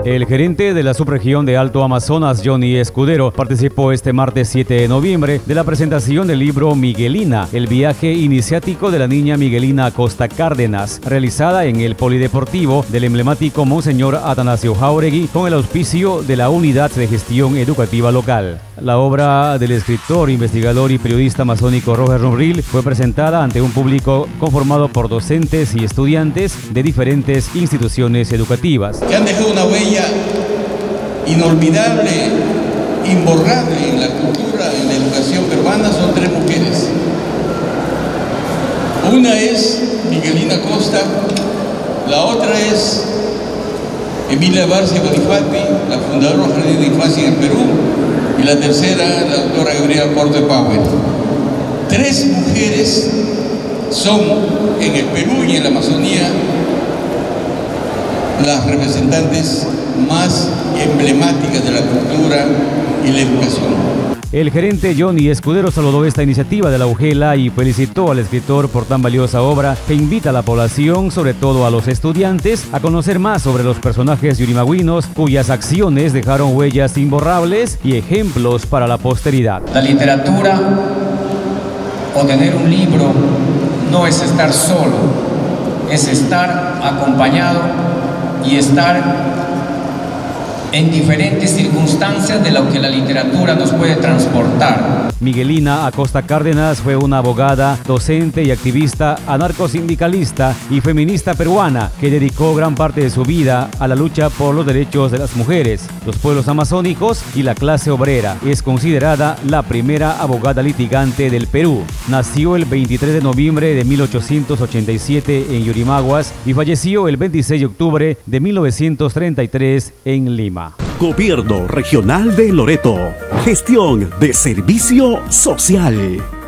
El gerente de la subregión de Alto Amazonas, Johnny Escudero, participó este martes 7 de noviembre de la presentación del libro Miguelina, el viaje iniciático de la niña Miguelina Acosta Cárdenas, realizada en el Polideportivo del emblemático Monseñor Atanasio Jáuregui con el auspicio de la Unidad de Gestión Educativa Local. La obra del escritor, investigador y periodista masónico Roger Rumril fue presentada ante un público conformado por docentes y estudiantes de diferentes instituciones educativas. Que han dejado una huella inolvidable, imborrable en la cultura, en la educación peruana. Son tres mujeres. Una es Miguelina Acosta, la otra es Emilia Barcia Bonifati, la fundadora del Jardín de Infancia en el Perú, y la tercera, la doctora Gabriela Porte Power. Tres mujeres son en el Perú y en la Amazonía las representantes más emblemáticas de la cultura y la educación. El gerente Johnny Escudero saludó esta iniciativa de la UGELA y felicitó al escritor por tan valiosa obra que invita a la población, sobre todo a los estudiantes, a conocer más sobre los personajes yurimagüinos cuyas acciones dejaron huellas imborrables y ejemplos para la posteridad. La literatura o tener un libro no es estar solo, es estar acompañado y estar en diferentes circunstancias de lo que la literatura nos puede transportar. Miguelina Acosta Cárdenas fue una abogada, docente y activista anarcosindicalista y feminista peruana que dedicó gran parte de su vida a la lucha por los derechos de las mujeres, los pueblos amazónicos y la clase obrera. Es considerada la primera abogada litigante del Perú. Nació el 23 de noviembre de 1887 en Yurimaguas y falleció el 26 de octubre de 1933 en Lima. Gobierno Regional de Loreto. Gestión de Servicio Social.